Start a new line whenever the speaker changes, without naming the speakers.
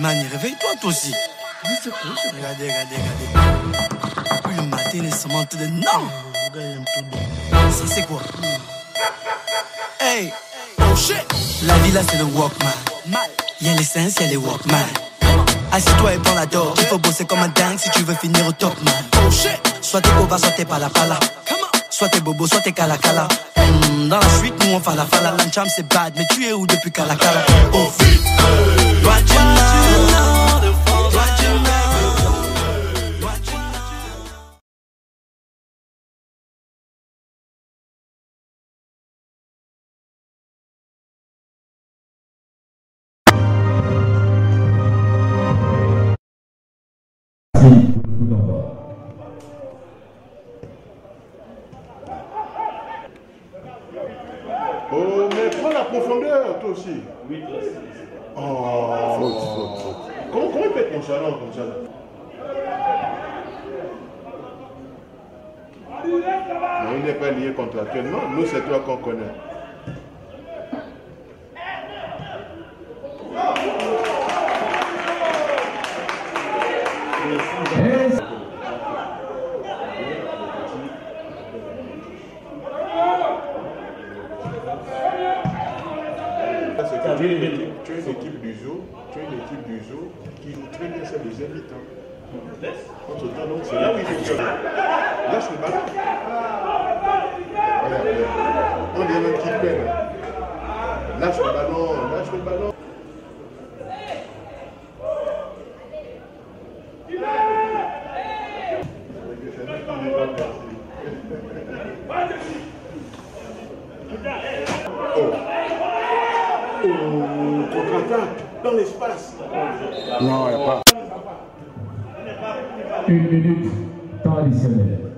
Mani, réveille-toi toi aussi. Regardez. Puis le matin, il se monte de non. Ça c'est quoi? Hey, oh shit. La vie là c'est le Walkman. Y'a les sens, y'a les Walkman. Assis-toi et prends la dose. Il faut bosser comme un dingue si tu veux finir au top man. Oh shit. Soit t'es cova, soit t'es pala. Soit t'es bobo, soit t'es cala. Dans la suite, nous on fala. L'encham c'est bad, mais tu es où depuis cala? Oh vite. What you know?
Oh, mais prends la profondeur, toi aussi.
Oui, toi aussi.
Oh, faute. Comment il peut être nonchalant comme ça là? Non, il n'est pas lié contractuellement. Nous, c'est toi qu'on connaît. Tu es une équipe du zoo qui joue très bien sa deuxième mi-temps. Contre temps, donc c'est là où il faut faire. Lâche le ballon. Voilà. On est même qui peine. Lâche le ballon. Contre-attaque, dans l'espace.
Non, il n'y a pas.
1 minute, temps additionnel.